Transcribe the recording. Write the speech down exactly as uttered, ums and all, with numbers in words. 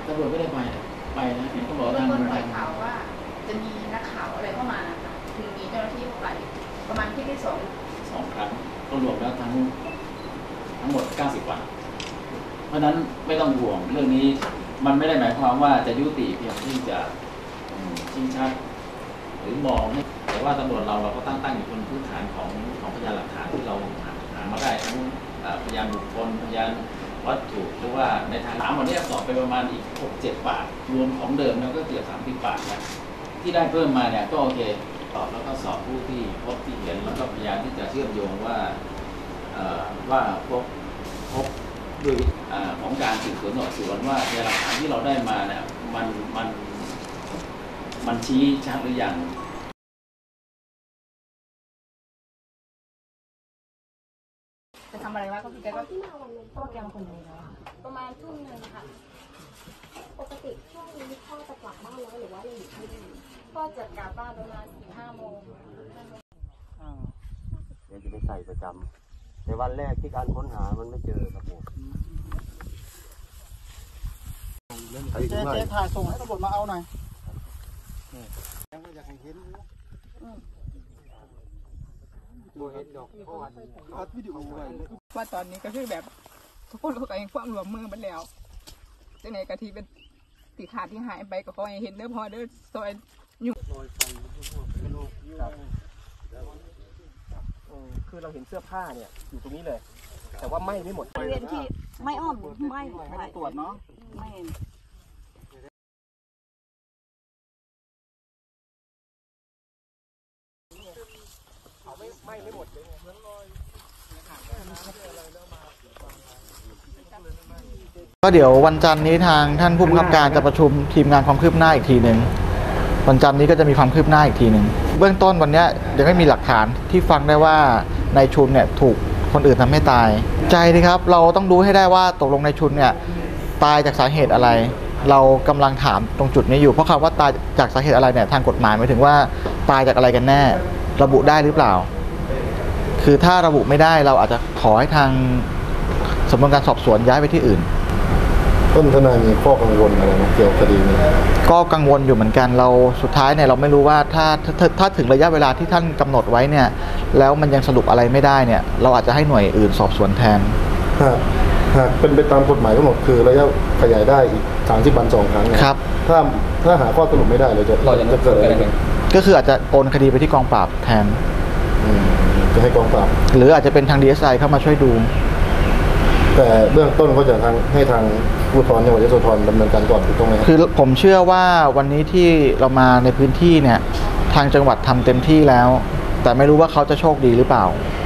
ตำรวจไม่ได้ไปไปนะเห็นเขาบอกทางโรงพยาบาลข่าวว่าจะมีนักข่าวอะไรเข้ามาคือมีเจ้าหน้าที่เข้าไปประมาณที่ที่สองสองครั้งก็รวมแล้วทั้งทั้งหมดเก้าสิบวันเพราะนั้นไม่ต้องห่วงเรื่องนี้มันไม่ได้หมายความว่าจะยุติเพียงที่จะชี้ชัดหรือมองแต่ว่าตำรวจเราเราก็ตั้งตั้งอยู่บนพื้นฐานของของพยานหลักฐานที่เราหามาได้ทั้งพยานบุคคลพยานวัตถุหรือว่าในทางถามวันนี้สอบไปประมาณอีกหกเจ็ดปากรวมของเดิมแล้วก็เกือบสามสิบปากนะที่ได้เพิ่มมาเนี่ยก็โอเคตอบแล้วก็สอบผู้ที่พบที่เห็นแล้วก็พยายามที่จะเชื่อมโยงว่าว่าพบพบด้วยของการสืบสวนสอบสวนว่าพยานหลักฐานที่เราได้มาเนี่ยมันมันมันชี้ชัดหรือยังจะทำอะไรวะก็คือแกก็ที่มาวันนั้นพ่อแกมาคนเดียวประมาณทุ่มหนึ่งค่ะปกติช่วงนี้พ่อจะกลับบ้านแล้วหรือว่ายังอยู่ที่นี่ก็จะกลับบ้านประมาณสี่ห้าโมงเดี๋ยวจะไปใส่ประจำในวันแรกที่การค้นหามันไม่เจอครับผมเจ๊เจ๊ถ่ายส่งให้ตำรวจมาเอาหน่อยยังอยากเห็นดูเห็นดอกเพราะว่าอัดวิดีโอไว้ว่าตอนนี้ก็คือแบบทุกคนเขาเองความรวมมือมันแล้วจังไหนกะทีเป็นสีขาดที่หายไปก็ขอให้เห็นเด้อพอเด้อซอยอยู่คือเราเห็นเสื้อผ้าเนี่ยอยู่ตรงนี้เลยแต่ว่าไหม้ไม่หมดบริเวณที่ไม่อ้อมไม่ไม่ได้ตรวจเนาะไม่เขาไม่ไหม้ไม่หมดเลยก็เดี๋ยววันจันทร์นี้ทางท่านผู้บังคับการจะประชุมทีมงานความคืบหน้าอีกทีหนึ่งวันจันทร์นี้ก็จะมีความคืบหน้าอีกทีหนึ่งเบื้องต้นวันนี้ยังไม่มีหลักฐานที่ฟังได้ว่านายชุนเนี่ยถูกคนอื่นทำให้ตายใจดีครับเราต้องดูให้ได้ว่าตกลงนายชุนเนี่ยตายจากสาเหตุอะไรเรากำลังถามตรงจุดนี้อยู่เพราะคำว่าตายจากสาเหตุอะไรเนี่ยทางกฎหมายหมายถึงว่าตายจากอะไรกันแน่ระบุได้หรือเปล่าคือถ้าระบุไม่ได้เราอาจจะขอให้ทางสำนวนการสอบสวนย้ายไปที่อื่นต้นทนายมีข้อกังวลอะไรเกี่ยวกับคดีนี้ก็กังวลอยู่เหมือนกันเราสุดท้ายเนี่ยเราไม่รู้ว่าถ้าถ้าถ้าถึงระยะเวลาที่ท่านกำหนดไว้เนี่ยแล้วมันยังสรุปอะไรไม่ได้เนี่ยเราอาจจะให้หน่วยอื่นสอบสวนแทนหากหากเป็นไปตามกฎหมายกำหนดคือระยะขยายได้อีกสามสิบวันสองครั้งครับถ้าถ้าหาข้อสรุปไม่ได้เราจะเราจะเกิดอะไรขึ้นก็คืออาจจะโอนคดีไปที่กองปราบแทนจะให้กองปราบหรืออาจจะเป็นทาง ดี เอส ไอ เข้ามาช่วยดูแต่เบื้องต้นก็จะทางให้ทางผู้ทอนจังหวัดยโสธรดำเนินการก่อนถูกต้องไหมคือผมเชื่อว่าวันนี้ที่เรามาในพื้นที่เนี่ยทางจังหวัดทำเต็มที่แล้วแต่ไม่รู้ว่าเขาจะโชคดีหรือเปล่า